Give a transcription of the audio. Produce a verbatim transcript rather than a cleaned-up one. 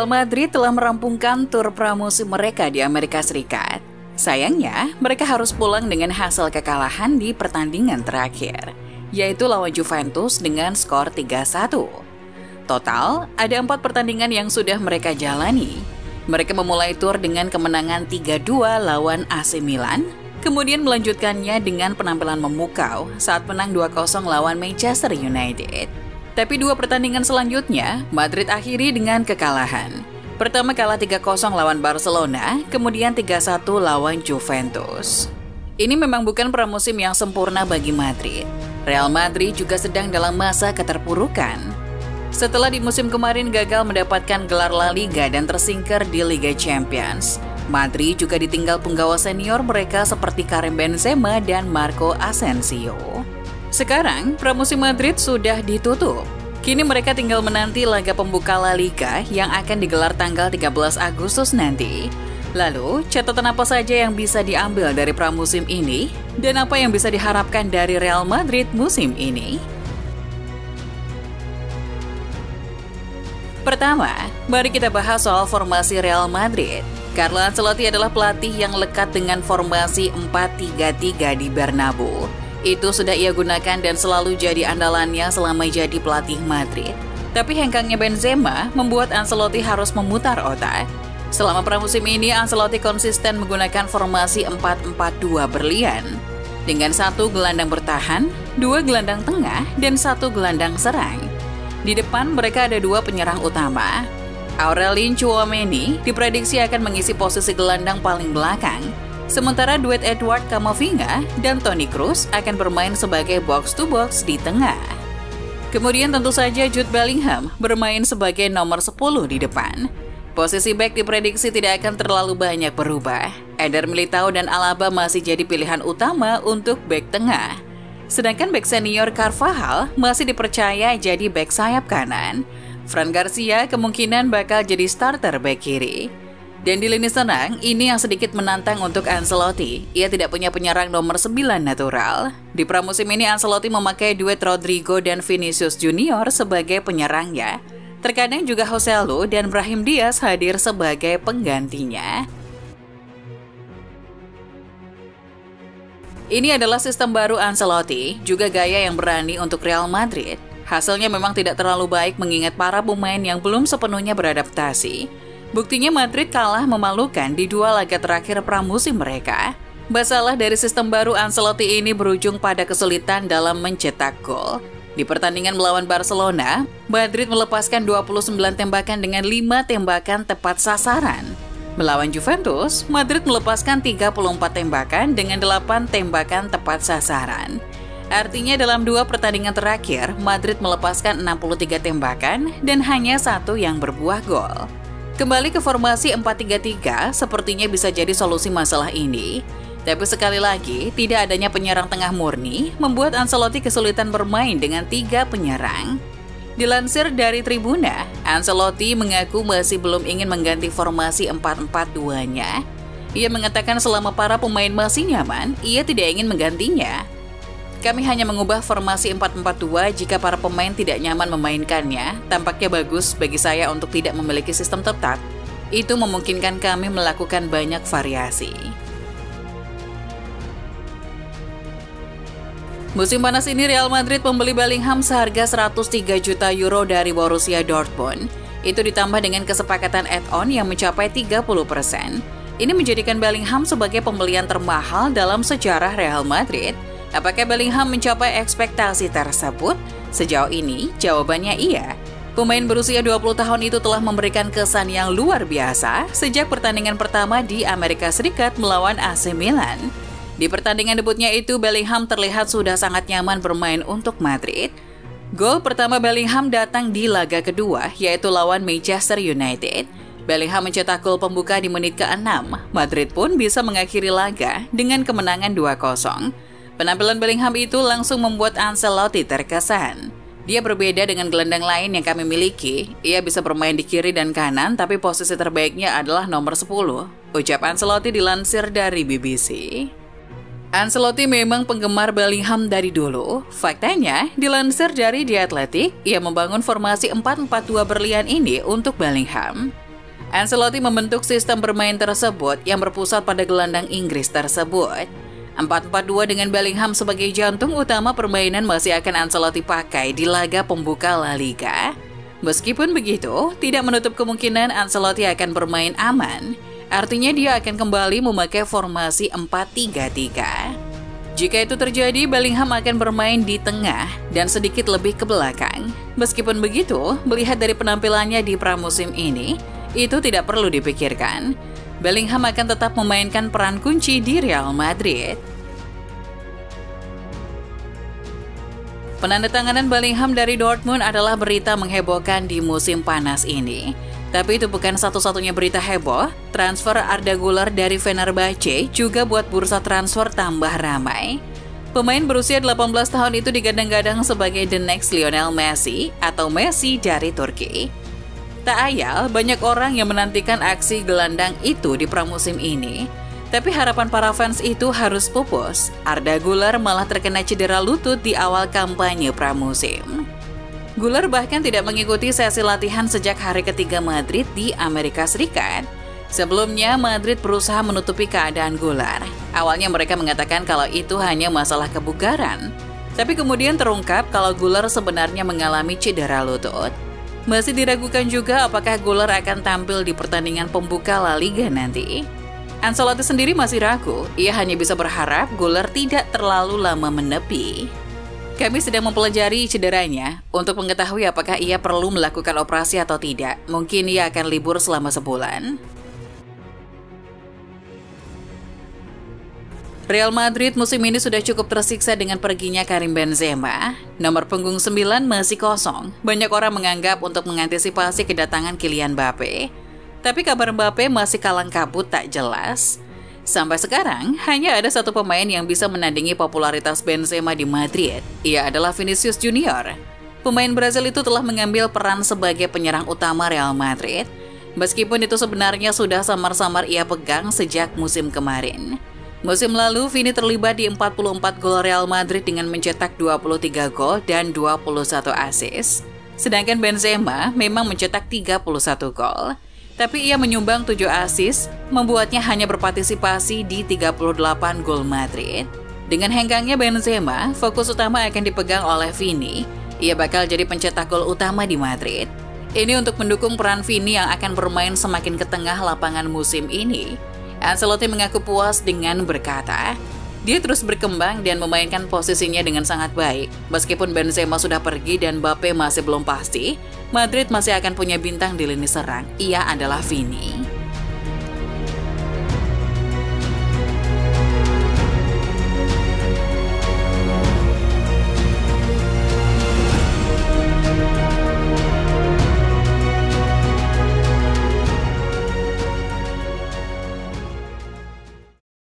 Real Madrid telah merampungkan tur pramusim mereka di Amerika Serikat. Sayangnya, mereka harus pulang dengan hasil kekalahan di pertandingan terakhir, yaitu lawan Juventus dengan skor tiga satu. Total, ada empat pertandingan yang sudah mereka jalani. Mereka memulai tur dengan kemenangan tiga dua lawan A C Milan, kemudian melanjutkannya dengan penampilan memukau saat menang dua kosong lawan Manchester United. Tapi dua pertandingan selanjutnya, Madrid akhiri dengan kekalahan. Pertama kalah tiga kosong lawan Barcelona, kemudian tiga satu lawan Juventus. Ini memang bukan pramusim yang sempurna bagi Madrid. Real Madrid juga sedang dalam masa keterpurukan. Setelah di musim kemarin gagal mendapatkan gelar La Liga dan tersingkir di Liga Champions, Madrid juga ditinggal penggawa senior mereka seperti Karim Benzema dan Marco Asensio. Sekarang, pramusim Madrid sudah ditutup. Kini mereka tinggal menanti laga pembuka La Liga yang akan digelar tanggal tiga belas Agustus nanti. Lalu, catatan apa saja yang bisa diambil dari pramusim ini dan apa yang bisa diharapkan dari Real Madrid musim ini? Pertama, mari kita bahas soal formasi Real Madrid. Carlo Ancelotti adalah pelatih yang lekat dengan formasi empat tiga tiga di Bernabeu. Itu sudah ia gunakan dan selalu jadi andalannya selama jadi pelatih Madrid. Tapi hengkangnya Benzema membuat Ancelotti harus memutar otak. Selama pramusim ini, Ancelotti konsisten menggunakan formasi empat empat dua berlian. Dengan satu gelandang bertahan, dua gelandang tengah, dan satu gelandang serang. Di depan mereka ada dua penyerang utama. Aurelien Tchouaméni diprediksi akan mengisi posisi gelandang paling belakang. Sementara duet Edward Camavinga dan Toni Kroos akan bermain sebagai box-to-box di tengah. Kemudian tentu saja Jude Bellingham bermain sebagai nomor sepuluh di depan. Posisi bek diprediksi tidak akan terlalu banyak berubah. Eder Militao dan Alaba masih jadi pilihan utama untuk bek tengah. Sedangkan bek senior Carvajal masih dipercaya jadi bek sayap kanan. Fran Garcia kemungkinan bakal jadi starter bek kiri. Dan di lini serang, ini yang sedikit menantang untuk Ancelotti. Ia tidak punya penyerang nomor sembilan natural. Di pramusim ini Ancelotti memakai duet Rodrigo dan Vinicius Junior sebagai penyerangnya. Terkadang juga Joselu dan Brahim Diaz hadir sebagai penggantinya. Ini adalah sistem baru Ancelotti, juga gaya yang berani untuk Real Madrid. Hasilnya memang tidak terlalu baik mengingat para pemain yang belum sepenuhnya beradaptasi. Buktinya Madrid kalah memalukan di dua laga terakhir pramusim mereka. Masalah dari sistem baru Ancelotti ini berujung pada kesulitan dalam mencetak gol. Di pertandingan melawan Barcelona, Madrid melepaskan dua puluh sembilan tembakan dengan lima tembakan tepat sasaran. Melawan Juventus, Madrid melepaskan tiga puluh empat tembakan dengan delapan tembakan tepat sasaran. Artinya dalam dua pertandingan terakhir, Madrid melepaskan enam puluh tiga tembakan dan hanya satu yang berbuah gol. Kembali ke formasi empat tiga tiga sepertinya bisa jadi solusi masalah ini. Tapi sekali lagi, tidak adanya penyerang tengah murni membuat Ancelotti kesulitan bermain dengan tiga penyerang. Dilansir dari Tribuna, Ancelotti mengaku masih belum ingin mengganti formasi empat empat dua-nya. Ia mengatakan selama para pemain masih nyaman, ia tidak ingin menggantinya. Kami hanya mengubah formasi empat empat dua jika para pemain tidak nyaman memainkannya. Tampaknya bagus bagi saya untuk tidak memiliki sistem tetap. Itu memungkinkan kami melakukan banyak variasi. Musim panas ini Real Madrid membeli Bellingham seharga seratus tiga juta euro dari Borussia Dortmund. Itu ditambah dengan kesepakatan add-on yang mencapai tiga puluh persen. Ini menjadikan Bellingham sebagai pembelian termahal dalam sejarah Real Madrid. Apakah Bellingham mencapai ekspektasi tersebut? Sejauh ini, jawabannya iya. Pemain berusia dua puluh tahun itu telah memberikan kesan yang luar biasa sejak pertandingan pertama di Amerika Serikat melawan A C Milan. Di pertandingan debutnya itu, Bellingham terlihat sudah sangat nyaman bermain untuk Madrid. Gol pertama Bellingham datang di laga kedua, yaitu lawan Manchester United. Bellingham mencetak gol pembuka di menit keenam. Madrid pun bisa mengakhiri laga dengan kemenangan dua kosong. Penampilan Bellingham itu langsung membuat Ancelotti terkesan. Dia berbeda dengan gelandang lain yang kami miliki. Ia bisa bermain di kiri dan kanan, tapi posisi terbaiknya adalah nomor sepuluh. Ucap Ancelotti dilansir dari B B C. Ancelotti memang penggemar Bellingham dari dulu. Faktanya, dilansir dari The Athletic, ia membangun formasi empat empat dua berlian ini untuk Bellingham. Ancelotti membentuk sistem bermain tersebut yang berpusat pada gelandang Inggris tersebut. empat empat dua dengan Bellingham sebagai jantung utama permainan masih akan Ancelotti pakai di laga pembuka La Liga. Meskipun begitu, tidak menutup kemungkinan Ancelotti akan bermain aman. Artinya dia akan kembali memakai formasi empat tiga tiga. Jika itu terjadi, Bellingham akan bermain di tengah dan sedikit lebih ke belakang. Meskipun begitu, melihat dari penampilannya di pramusim ini, itu tidak perlu dipikirkan. Bellingham akan tetap memainkan peran kunci di Real Madrid. Penandatanganan Bellingham dari Dortmund adalah berita menghebohkan di musim panas ini. Tapi itu bukan satu-satunya berita heboh. Transfer Arda Güler dari Fenerbahce juga buat bursa transfer tambah ramai. Pemain berusia delapan belas tahun itu digadang-gadang sebagai the next Lionel Messi atau Messi dari Turki. Tak ayal, banyak orang yang menantikan aksi gelandang itu di pramusim ini. Tapi harapan para fans itu harus pupus. Arda Güler malah terkena cedera lutut di awal kampanye pramusim. Güler bahkan tidak mengikuti sesi latihan sejak hari ketiga Madrid di Amerika Serikat. Sebelumnya, Madrid berusaha menutupi keadaan Güler. Awalnya mereka mengatakan kalau itu hanya masalah kebugaran. Tapi kemudian terungkap kalau Güler sebenarnya mengalami cedera lutut. Masih diragukan juga apakah Güler akan tampil di pertandingan pembuka La Liga nanti. Ancelotti sendiri masih ragu, ia hanya bisa berharap Güler tidak terlalu lama menepi. Kami sedang mempelajari cederanya untuk mengetahui apakah ia perlu melakukan operasi atau tidak. Mungkin ia akan libur selama sebulan. Real Madrid musim ini sudah cukup tersiksa dengan perginya Karim Benzema. Nomor punggung sembilan masih kosong. Banyak orang menganggap untuk mengantisipasi kedatangan Kylian Mbappe. Tapi kabar Mbappe masih kalang kabut tak jelas. Sampai sekarang, hanya ada satu pemain yang bisa menandingi popularitas Benzema di Madrid. Ia adalah Vinicius Junior. Pemain Brazil itu telah mengambil peran sebagai penyerang utama Real Madrid. Meskipun itu sebenarnya sudah samar-samar ia pegang sejak musim kemarin. Musim lalu, Vini terlibat di empat puluh empat gol Real Madrid dengan mencetak dua puluh tiga gol dan dua puluh satu assist. Sedangkan Benzema memang mencetak tiga puluh satu gol. Tapi ia menyumbang tujuh assist, membuatnya hanya berpartisipasi di tiga puluh delapan gol Madrid. Dengan hengkangnya Benzema, fokus utama akan dipegang oleh Vini. Ia bakal jadi pencetak gol utama di Madrid. Ini untuk mendukung peran Vini yang akan bermain semakin ke tengah lapangan musim ini. Ancelotti mengaku puas dengan berkata, dia terus berkembang dan memainkan posisinya dengan sangat baik. Meskipun Benzema sudah pergi dan Mbappe masih belum pasti, Madrid masih akan punya bintang di lini serang. Ia adalah Vini.